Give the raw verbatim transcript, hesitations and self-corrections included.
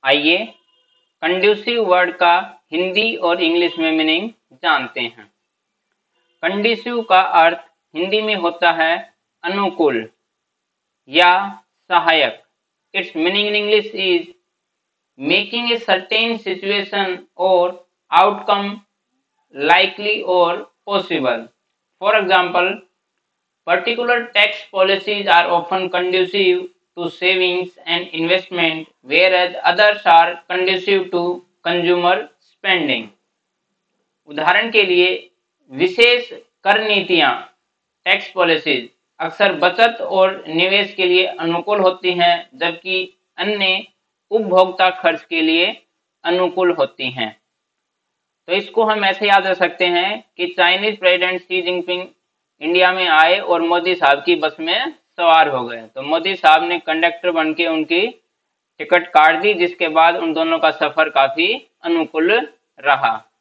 आइए conducive word का हिंदी और इंग्लिश में मीनिंग जानते हैं। कंड्यूसिव का अर्थ हिंदी में होता है अनुकूल या सहायक। It's meaning in English is making a certain situation और outcome likely or possible. For example, particular tax policies are often conducive to savings and investment, whereas others are conducive to consumer spending. उदाहरण के लिए विशेष कर नीतियां tax policies अक्सर बचत और निवेश के लिए अनुकूल होती हैं, जबकि अन्य उपभोक्ता खर्च के लिए अनुकूल होती हैं। तो इसको हम ऐसे याद रख सकते हैं कि Chinese president Xi Jinping India में आए और मोदी साहब की बस में सवार हो गए, तो मोदी साहब ने कंडक्टर बन के उनकी टिकट काट दी, जिसके बाद उन दोनों का सफर काफी अनुकूल रहा।